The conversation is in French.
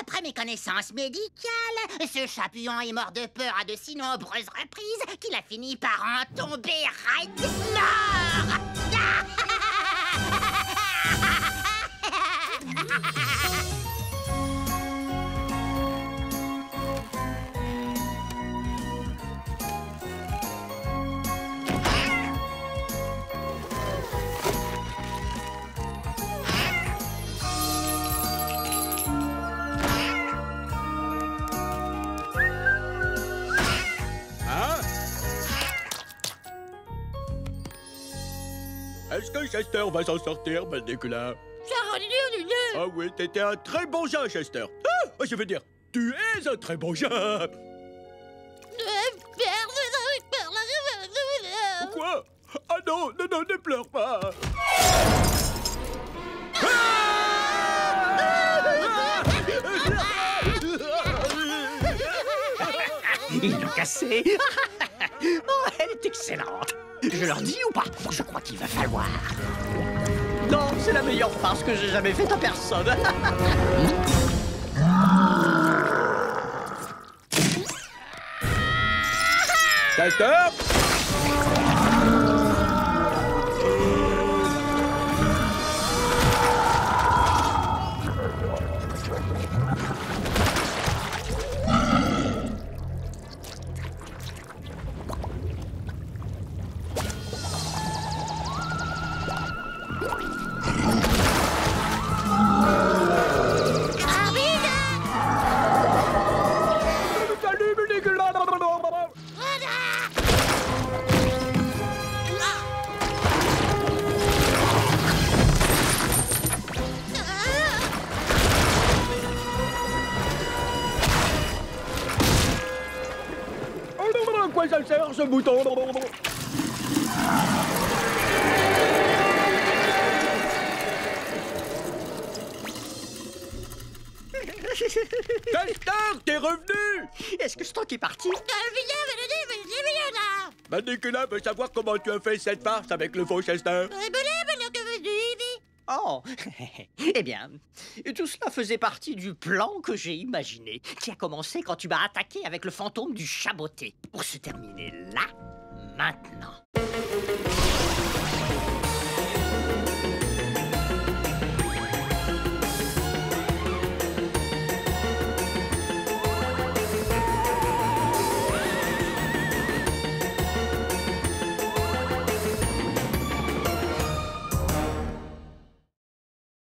D'après mes connaissances médicales, ce chat puant est mort de peur à de si nombreuses reprises qu'il a fini par en tomber raide mort. Est-ce que Chester va s'en sortir, Nicolas? Ah oui, t'étais un très bon chat, Chester. Ah, je veux dire, tu es un très bon chat. Pourquoi? Ah non, non, non, ne pleure pas. Ils l'ont cassé. Oh, elle est excellente. Je leur dis ou pas? Je crois qu'il va falloir. Non, c'est la meilleure farce que j'ai jamais faite à personne. Chester? Salut, Nicolas. À quoi ça sert, ce bouton? Chester, t'es revenu? Est-ce que Stock est parti? Nicolas veut savoir comment tu as fait cette farce avec le faux Chester. Oh, eh bien, tout cela faisait partie du plan que j'ai imaginé, qui a commencé quand tu m'as attaqué avec le fantôme du chat botté, pour se terminer là, maintenant.